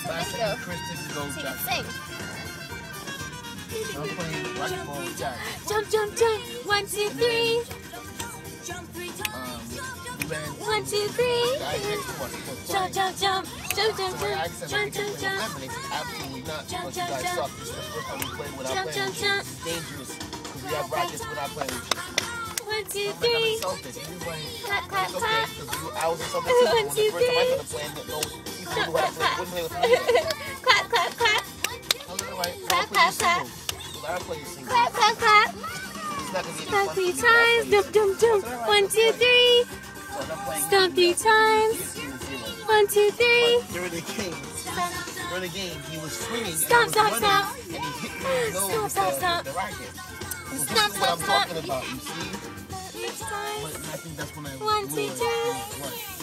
Let's go. Sing, sing. I'm playing rifle jack. Jump, jump, jump. 1, 2, 3. 1, 2, 3. Jump, jump, jump. Jump, jump, jump. Jump, jump, jump. Absolutely not. Jump, Because you jump, guys jump. suck. This is the first time we play without Jump, playing jump, with you. jump. It's dangerous. Because we have rockets without playing with you. 1, 2, I'm 3. insulted. Everybody, Clap, clap, it's okay. clap. Because I was insulted too. When the first time I started playing, no, you Clap, knew how to play. Wouldn't play with me. clap, clap, clap. Alright, Clap, clap, clap. I'll play you single. Clap, clap, clap. Stomp 3 times. Jump, jump, jump. 1, 2, 3. Stomp 3 times. 1, 2, 3. During the game, he was swinging Stop, and stop, I was stop. running, and he hit me in the nose Stop, with stop, the racket. So this Stop, is what I'm stop, stop. talking about, you see? Next time. But I think that's when I 1, 2, realized 3. what.